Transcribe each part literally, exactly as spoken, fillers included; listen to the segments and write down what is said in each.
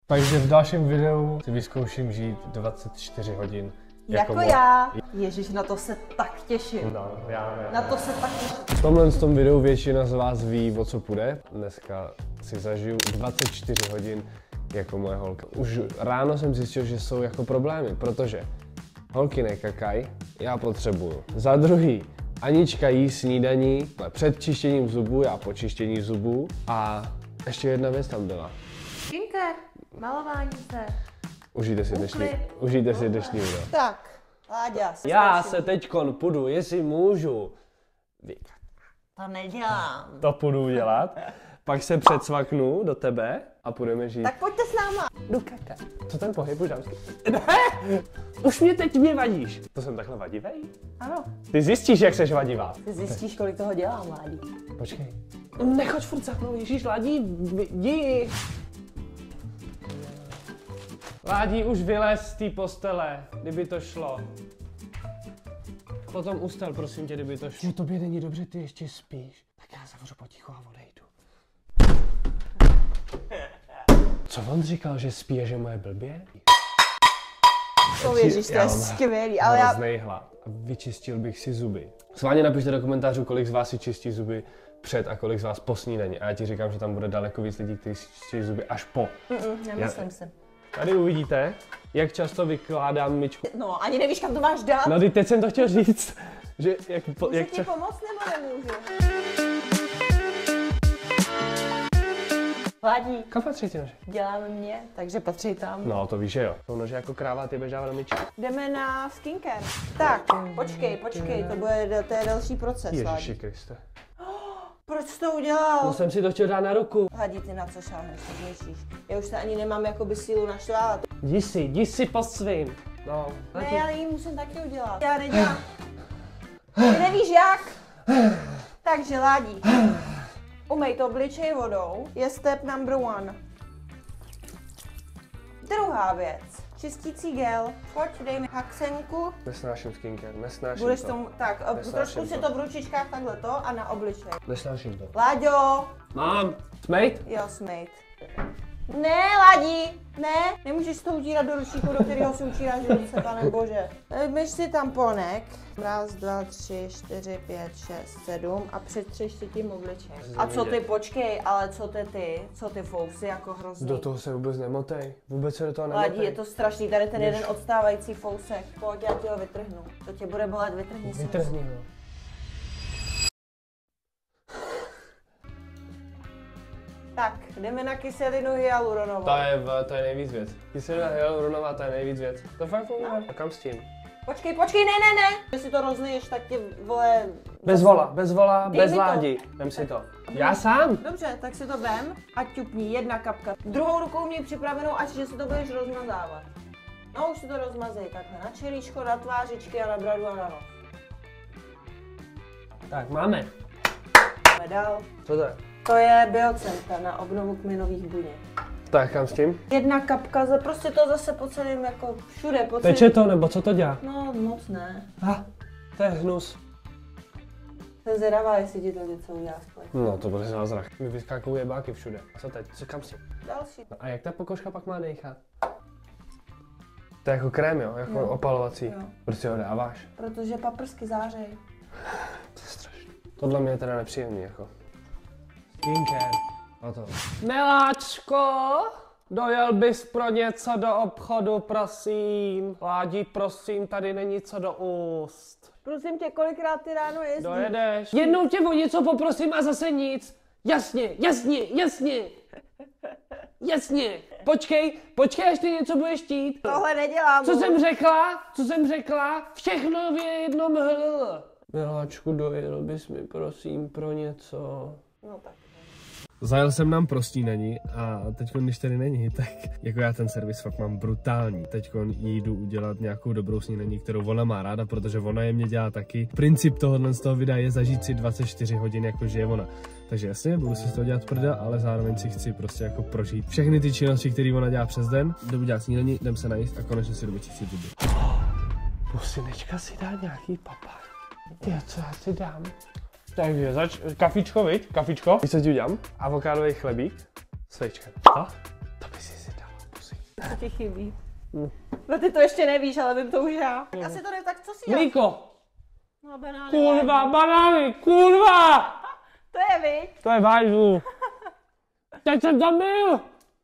Takže v dalším videu si vyzkouším žít dvacet čtyři hodin. Jako, jako já. Ježíš, na to se tak těším. No, já ne. Na to se tak těším. V tomhle tom videu většina z vás ví, o co půjde. Dneska si zažiju dvacet čtyři hodin jako moje holka. Už ráno jsem zjistil, že jsou jako problémy, protože holky nekakají, já potřebuju. Za druhý, Anička jí snídaní před čištěním zubů, já po čištění zubů. A ještě jedna věc tam byla. Skincare, malování se. Užijte si dnešní, užijte si dnešní video. Tak, Láďa. Já se teďkon půjdu, jestli můžu. Vykat. To nedělám. To půjdu udělat. Pak se předsvaknu do tebe a půjdeme žít. Tak pojďte s náma. Jdu kakat. Co ten pohyb už dámský? Ne! Už mě teď mě vadíš. To jsem takhle vadivej? Ano. Ty zjistíš, jak seš vadivá. Ty zjistíš, kolik toho dělám, Ládí. Počkej. Nechoď furt za mnou, Ježíš, Ládí, jdi. Ládí, už vylez z té postele, kdyby to šlo. Potom ustal, prosím tě, kdyby to šlo. Že tobě není dobře, ty ještě spíš. Tak já zavřu potichu a odejdu. Co on říkal, že spí a že moje blbě? To Ježíš, to je skvělý, ale já... Hlad. Vyčistil bych si zuby. Sváně napište do komentářů, kolik z vás si čistí zuby před a kolik z vás po snídani. A já ti říkám, že tam bude daleko víc lidí, kteří si čistí zuby až po. Mm-mm, nemyslím já... si. Tady uvidíte, jak často vykládám myčku. No, ani nevíš, kam to máš dát. No, teď jsem to chtěl říct, že jak... Po, Můžu jak ti pomoct, nebo nemůžu? Ládí. Kam patří ty nože? Děláme mě, takže patří tam. No, to víš, že jo. To nože jako kráva, ty běžává do myčky. Jdeme na skincare. Tak, počkej, počkej, to bude, to je další proces, Ládí. Ježiši Kriste. Proč jsi to udělal? No jsem si to chtěl dát na ruku. Ládí, ty na co šáhneš, to zničíš. Já už se ani nemám jakoby sílu naštvávat. Jdi si, jdi si po svým. No. Ne, ale ji musím taky udělat. Já nedělám. Ty nevíš jak? Takže Ládí. Umej to obličej vodou, je step number one. Druhá věc. Čistící gel. Pojď, dej mi haksenku. Nesnáším skincare, nesnáším Budeš to. tomu, tak, Nesnáším trošku to. si to v ručičkách takhle to a na obličej. Nesnáším to. Láďo! Mám. Smejt? Jo, smejt. Ne, Ládí! Ne, nemůžeš to utírat do ručíku, do kterého si utíráš ruce, pane bože. Myš si tamponek. Raz, dva, tři, čtyři, pět, šest, sedm a přetřeš si tím obličej. A co ty, počkej, ale co ty ty? Co ty fousy jako hrozný? Do toho se vůbec nemotej. Vůbec se do toho nemotej. Ládí, je to strašný, tady ten Běž. jeden odstávající fousek. Pojď, já ti ho vytrhnu. To tě bude bolet, vytrhni si ho. Vytrhni ho. Tak, jdeme na kyselinu hyaluronovou. To je, v, to je nejvíc věc. Kyselina hyaluronová, to je nejvíc věc. To fakt funguje. No. A kam s tím? Počkej, počkej, ne, ne, ne! Když si to rozliješ, tak ti, vole... Bez vola, bez vola, Dej bez mi to. Ládí. Vem si to. Já sám? Dobře, tak si to vem a ťupni, jedna kapka. Druhou rukou měj připravenou, až že si to budeš rozmazávat. No už si to rozmazej takhle na čelíčko, na tvářičky a na bradu a na nos. Tak, máme. Jdeme dál. Co to je? To je biocentra na obnovu kmenových buněk. Tak, kam s tím? Jedna kapka, za prostě to zase po celém, jako všude, po celém... Teče to, nebo co to dělá? No, moc ne. Ah, to je hnus. Jsem zvědavá, jestli ti to něco udělá společně. No, to bude zázrak. Mi vyskakují jebáky všude. Co teď? Co kam s tím? Další. No a jak ta pokožka pak má dechat? To je jako krém, jo? Jako Jo. opalovací. Jo. Proč si ho dáváš? Protože paprsky zářej. To je strašný. Tohle mě je teda nepříjemný, jako. Skincare. A to. Miláčko, dojel bys pro něco do obchodu, prosím. Ládí, prosím, tady není co do úst. Prosím tě, kolikrát ty ráno jezdíš? Dojedeš. Jednou tě o něco poprosím a zase nic. Jasně, jasně, jasně. Jasně. Počkej, počkej, až ty něco budeš chtít. Tohle nedělám. Co jsem řekla? Co jsem řekla? Všechno v jednom hl. Miláčku, dojel bys mi prosím pro něco. No tak. Zajel jsem nám pro snídaní a teď, když tady není, tak jako já ten servis fakt mám brutální. Teď jdu udělat nějakou dobrou snídaní, kterou ona má ráda, protože ona je mě dělá taky. Princip tohohle z toho videa je zažít si dvacet čtyři hodin, jako žije ona. Takže jasně, budu si z toho dělat prdel, ale zároveň si chci prostě jako prožít všechny ty činnosti, které ona dělá přes den. Jdu udělat snídaní, jdem se najíst a konečně si jdu vyčistit zuby. Pusinečka si dá nějaký papá. Ty, co já si dám? Takže zač, kafičko, viď? Kafičko. Víš, co ti udělám? Avokádový chlebík s vejčkem. Co? To by si si dala. Co ti chybí? Hmm. No ty to ještě nevíš, ale vím to už já. Tak asi to ne, tak co si Mlíko. No banány. Kurva, banány, kurva! To je viď? To je vážu. Teď jsem tam byl.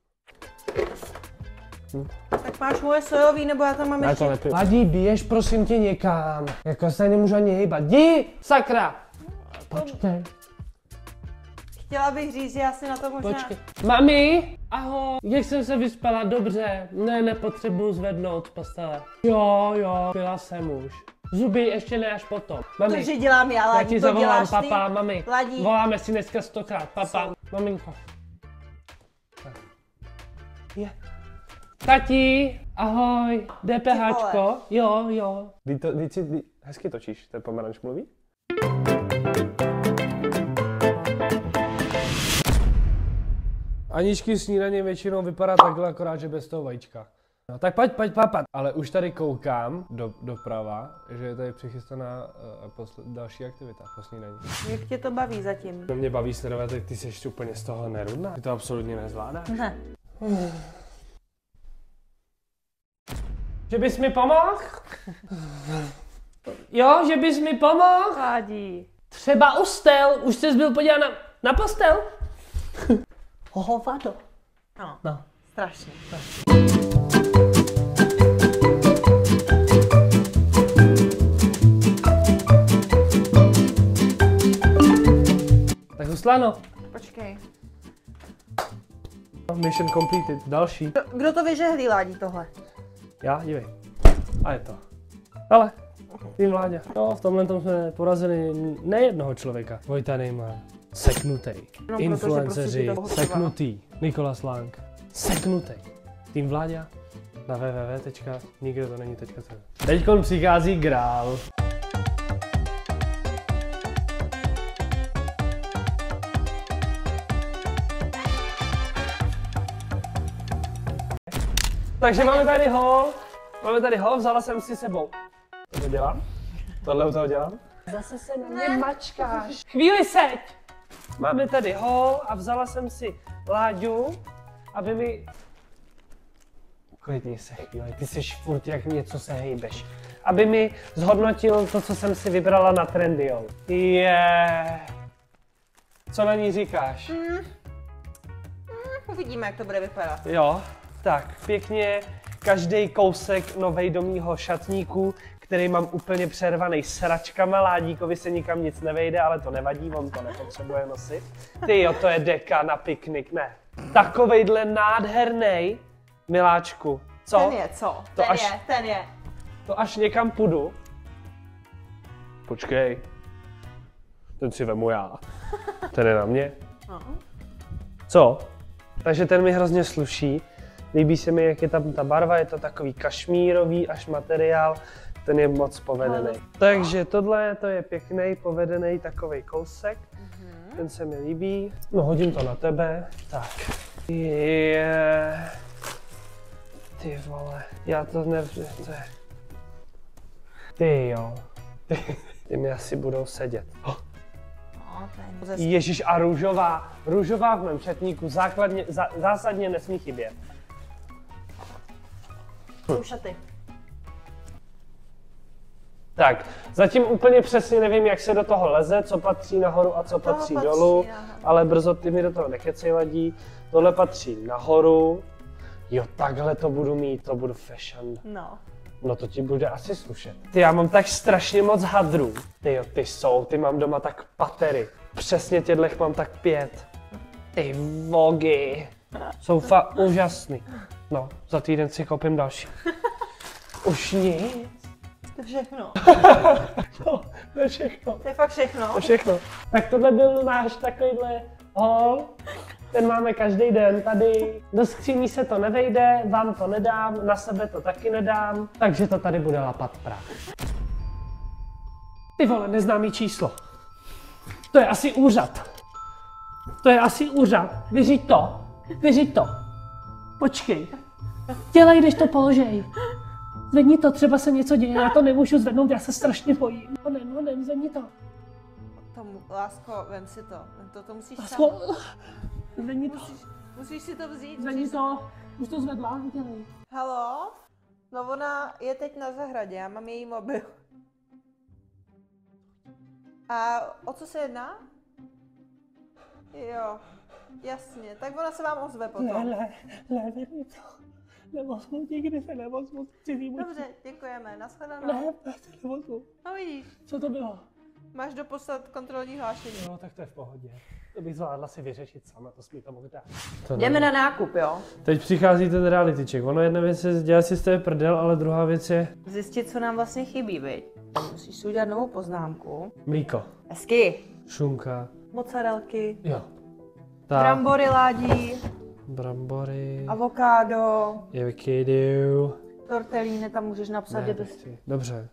Tak máš moje sojový, nebo já tam mám Já ještě... to nepiju. Ladí, běž prosím tě někam. Jako se nemůžu ani hýbat. Jdi, sakra. Počkej. Chtěla bych říct, že já si na to možná... Počkej. Mami, ahoj. Jak jsem se vyspala? Dobře. Ne, nepotřebuji zvednout z postele. Jo, jo, pila jsem už. Zuby ještě ne až potom. Mami, To, že dělám já, já Ladí, ti to zavolám, děláš papa, ty. mami. Ladí. Voláme si dneska stokrát, papa, Co? Maminko. Je. Tati, ahoj, DPHčko, jo, jo. Vy to, vy si vy, hezky točíš, ten pomeranč mluví? Aničky snídaně většinou vypadá takhle, akorát, že bez toho vajíčka. No tak pojď, pojď, papat. Ale už tady koukám do, doprava, že je tady přichystaná uh, posl- další aktivita po snídaní. Jak tě to baví zatím? To mě baví sledovat, tak ty jsi úplně z toho nerudná. Ty to absolutně nezvládáš. Ne. Že bys mi pomohl? Jo, že bys mi pomohl? Ladí. Třeba ustel, už jsi byl podívat na, na postel? Hovado. Ano, No. strašně. Tak Ruslano. Počkej. Mission completed, další. Kdo, kdo to vyžehlí, Ládí, tohle? Já, dívej. A je to. Ale, tým Vláďa. No, v tomhle tom jsme porazili nejednoho člověka. Vojta Nejmar. Seknutej. No, Influenceři. prostě to Seknutý. Nikolas Lang. Seknutej. Tým Vláďa. Na www. Nikdo to není tečka cé zet. Teďkon přichází grál. Takže máme tady hol, máme tady hol, vzala jsem si sebou. To dělám? Tohle u toho dělám? Zase se na mě mačkáš. Chvíli seď! Máme tady hol a vzala jsem si Láďu, aby mi... Klidni se chvíli, ty jsi furt jak něco se hejbeš. Aby mi zhodnotil to, co jsem si vybrala na Trendyol. Je. Yeah. Co na ní říkáš? Mm. Mm, uvidíme, jak to bude vypadat. Jo, tak pěkně každý kousek novej do mýho šatníku, který mám úplně přervaný sračkama, Ládíkovi se nikam nic nevejde, ale to nevadí, on to nepotřebuje nosit. Ty jo, to je deka na piknik, ne. Takovejhle nádherný, miláčku, co? Ten je, co? To ten až- je, ten je. To až někam půjdu. Počkej, ten si vemu já. Ten je na mě. No. Co? Takže ten mi hrozně sluší. Líbí se mi, jak je tam ta barva, je to takový kašmírový až materiál, ten je moc povedený. Ale... Takže tohle to je pěkný, povedený takovej kousek, Mm-hmm. ten se mi líbí. No hodím to na tebe, tak. Je... Ty vole, já to ne... To je... Ty jo, ty, ty mi asi budou sedět. Oh. No, ten je... Ježíš, a růžová, růžová v mém šatníku základně, zá, zásadně nesmí chybět. Jsou šaty. Tak, zatím úplně přesně nevím, jak se do toho leze, co patří nahoru a co patří, patří dolů, nahoru. ale brzo ty mi do toho nekecej Ladí. Tohle patří nahoru. Jo, takhle to budu mít, to budu fashion. No. No to ti bude asi slušet. Ty, já mám tak strašně moc hadrů. Ty jo, ty jsou, ty mám doma tak patery. Přesně těchto mám tak pět. Ty vogy. Jsou fakt úžasný. No, za týden si koupím další. Už nic. To je všechno. No, to je všechno. To je fakt všechno. To je všechno. Tak tohle byl náš takovýhle haul. Ten máme každý den tady. Do skříní se to nevejde, vám to nedám, na sebe to taky nedám, takže to tady bude lapat prach. Ty vole, neznámý číslo. To je asi úřad. To je asi úřad. Vyřiď to. Vyřiď to. Počkej. Dělej, když to položej. Zvedni to, třeba se něco děje, já to nemůžu zvednout, já se strašně bojím. Honem, honem, zvedni to. Tomu, lásko, vem si to. Vem to, to musíš Lásko, sám. zvedni to. Musíš, musíš si to vzít. Zvedni musíš... to. Už to zvedla, dělej. Halo? No ona je teď na zahradě, já mám její mobil. A o co se jedná? Jo, jasně, tak ona se vám ozve potom. Ne, ne, ne, ne, to. Nemozmu, nikdy se nemozmu, cizímu. Dobře, děkujeme, nashledanou. Ne, ne, se nemozmu. No vidíš, Co to bylo? máš doposlat kontrolní hlášení. No, tak to je v pohodě. To bych zvládla si vyřešit sama, to jsme to mohli dát. Jdeme na nákup, jo? Teď přichází ten reality check. Ono jedna věc je dělat si z té prdel, ale druhá věc je Zjistit, co nám vlastně chybí, viď? Musíš si udělat novou poznámku. mlíko, Hezky. šunka, Mozzarelky, jo. Tak, brambory ládí, brambory, avokádo, avokado. tortellíny tam můžeš napsat, Ne, kdyby... nechci. Dobře.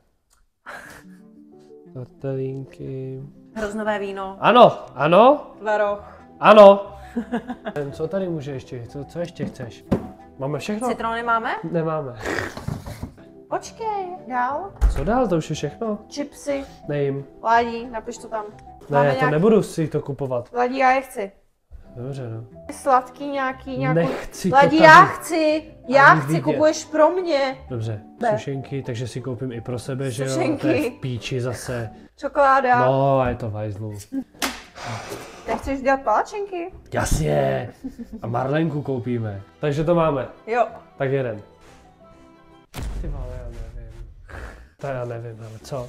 Tortelínky. Hroznové víno, Ano, ano, tvaroh, ano. Co tady může ještě? Co, co ještě chceš? Máme všechno? citrony máme? Nemáme. Počkej, dál. Co dál? To už je všechno? Chipsy, Nejím. ládí, napiš to tam. Ne, to nebudu si to kupovat. Ládí, já je chci. Dobře, no. Sladký nějaký, nějaký... Nechci to Ládí, tady. já chci, já Ani chci, vidět. kupuješ pro mě. Dobře, Ne. sušenky, takže si koupím i pro sebe, že jo? Sušenky. To je v píči zase. Čokoláda. No, a je to v hajzlu. Nechceš dělat palačinky? Jasně. A marlenku koupíme. Takže to máme. Jo. Tak jeden. Ty vole, já nevím. To já nevím, ale co?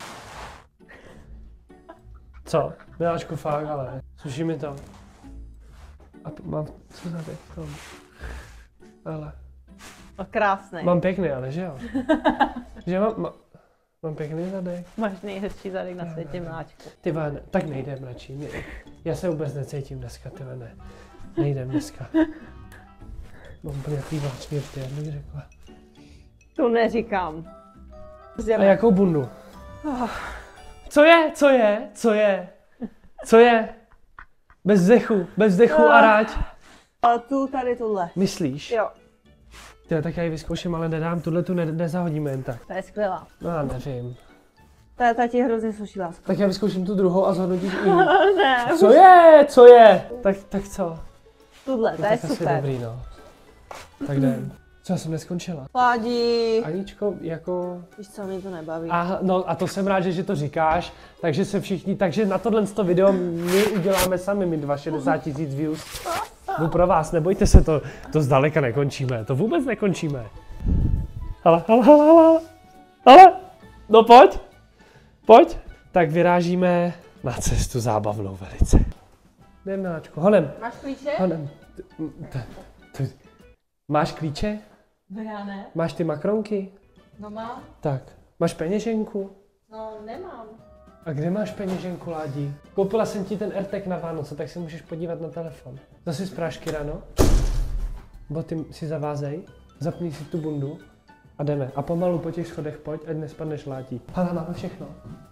Co? Miláčku, fakt, ale suší mi to. A p- mám, co tady v tom? Ale, No krásný. mám pěkný, ale že jo? Že mám, mám, mám pěkný zadek. Máš nejhezčí zadek na světě, Miláčku. Ty vole, ne, tak nejdem radši. Ne, já se vůbec necítím dneska, ty vole, ne. Nejdem dneska. Mám úplně takový váčný rty, jak bych řekla. To neříkám. A jakou bundu? Co je? Co je? Co je? Co je? Bez vdechu, bez vdechu a ráď. A tu tady tuhle. Myslíš? Jo, Ty, tak já ji vyzkouším, ale nedám, tuhle tu ne, nezahodíme jen tak. to je skvělá. No já nevím. Ta, ta ti hrozně sluší, lásko. Tak já vyzkouším tu druhou a zhodnotíš i. Ne, Co je? Co je? Tak, tak co? tuhle, No, to je tak asi super. dobrý, no. Tak jdem. Co, já jsem neskončila? Ládí. Aničko, jako... Víš co, mě to nebaví. A, no, a to jsem rád, že, že to říkáš, takže se všichni, takže na tohle to video my uděláme sami, my dva šedesát tisíc views. Jdu pro vás, nebojte se, to, to zdaleka nekončíme, to vůbec nekončíme. Ale, ale, ale, ale, ale, no pojď, pojď. Tak vyrážíme na cestu zábavnou velice. Jdem, Miláčku, honem, Máš klíče? honem. T- t- t- Máš klíče? No já ne. Máš ty makronky? No mám. Tak. Máš peněženku? No nemám. A kde máš peněženku, Ládí? Koupila jsem ti ten AirTag na Vánoce, tak si můžeš podívat na telefon. Zase z prášky ráno. Boty si zavázej, zapni si tu bundu a jdeme. A pomalu po těch schodech pojď, ať nespadneš, Ládí. Hala, máme všechno.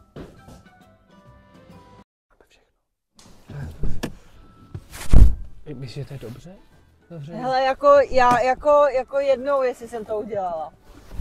Máme všechno. Myslíš, že to je dobře? Dobře. Hele, jako já, jako, jako jednou, jestli jsem to udělala.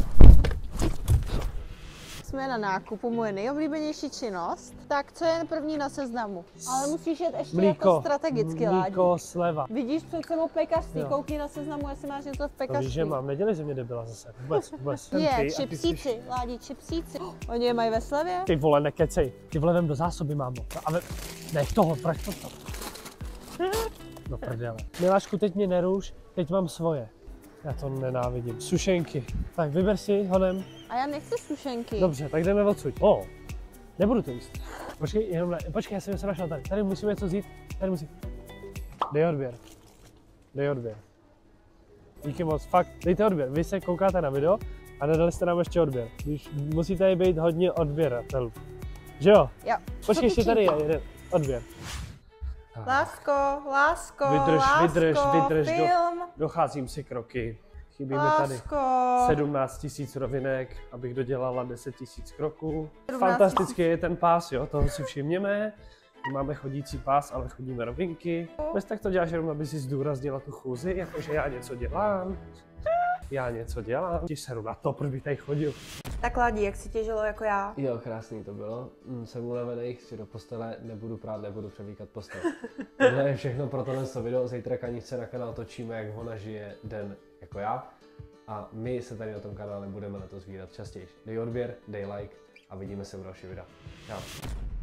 Jsme na nákupu, moje nejoblíbenější činnost. Tak co je první na seznamu? Ale musíš jet ještě Mlíko. jako strategicky, Ládí. Mlíko, sleva. Vidíš před sebou pekařství, Jo. koukni na seznamu, jestli máš něco v To pekařství. víš, že mám, nedělej ze mě debila zase. Vůbec, vůbec. Jsem Je, ty a ty jsi- čipsíci, Ládí, čipsíci. Oni je mají ve slevě? Ty vole, nekecej. Ty vole, vem do zásoby, mámo. A ve... Nech toho, trať to tam. No prdele. Milášku, teď mě neruš, teď mám svoje. Já to nenávidím. Sušenky. Tak vyber si honem. A já nechci sušenky. Dobře, tak jdeme odsud. O, nebudu to jíst. Počkej, jenom ne. Počkej, já jsem něco našel tady. Tady musíme něco vzít. Tady musím. Dej odběr. Dej odběr. Díky moc, fakt, dejte odběr. Vy se koukáte na video a nedali jste nám ještě odběr. Když musíte tady být hodně odběratelů. Že jo? Jo. Počkej, ještě tady je jeden odběr. Lásko, lásko, Vydrž, lásko, vydrž, vydrž, do- film, Docházím si kroky. Chybí mi tady lásko. sedmnáct tisíc rovinek, abych dodělala deset tisíc kroků. sedmnáct Fantastický je ten pás, jo, toho si všimněme. Máme chodící pás, ale chodíme rovinky. Bez tak to děláš jenom, aby si zdůraznila tu chůzi, jakože já něco dělám. Já něco dělám. Ti seru na to, proč bych tady chodil. Tak Ládí, jak si těžilo jako já? Jo, krásný to bylo. Mm, jsem unavený, chci do postele, nebudu prát, nebudu převlíkat postel. Tohle je všechno pro tohle video. Zítra kaničce na kanál točíme, jak ona žije den jako já. A my se tady na tom kanále budeme letos vídat častěji. Dej odběr, dej like a vidíme se u dalšího videa. Čau.